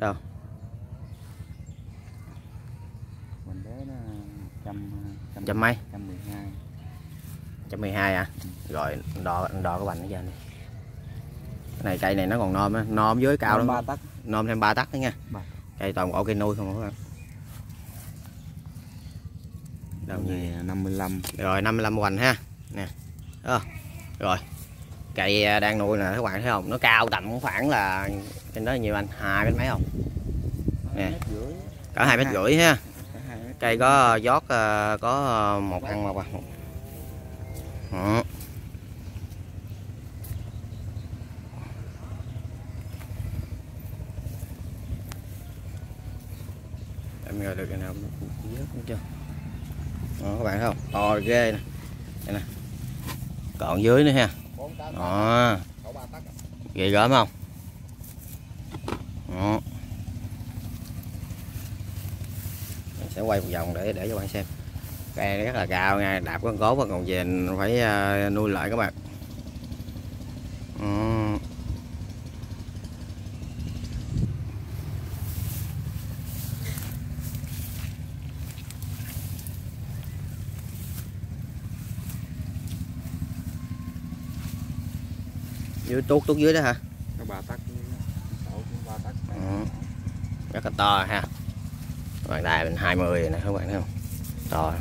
Đâu? Mình bé nó trăm mấy? 112. 112 à? Rồi đo cái bành nó ra đi. Cái này cây này nó còn nom á, nom dưới cao lắm. 3 tấc. Nom thêm 3 tấc nữa nha. Vâng. Cây toàn bộ cây nuôi không các bạn. Đầu này 55. Rồi 55 hoành ha. Nè. Đó. Rồi. Cây đang nuôi nè các bạn thấy không? Nó cao tầm khoảng là trên đó nhiều anh, 2 mét mấy không? Nè. Cỡ 2,5 mét ha. Cây có giót có một ăn mà bạn. Đó. Em ngờ được cái nào vớt chưa? Đó, các bạn thấy không? To ghê nè. Đây nè. Còn dưới nữa ha. Đó. Ghê gớm không? Đó. Mình sẽ quay một vòng để cho bạn xem. Cây rất là cao nha, đạp con gấu và còn về phải nuôi lại các bạn. Dưới tuốt dưới đó hả? Có 3 tấc, 3 tấc. Rất là to ha. Bạn đài mình 20 rồi nè các bạn thấy không? To.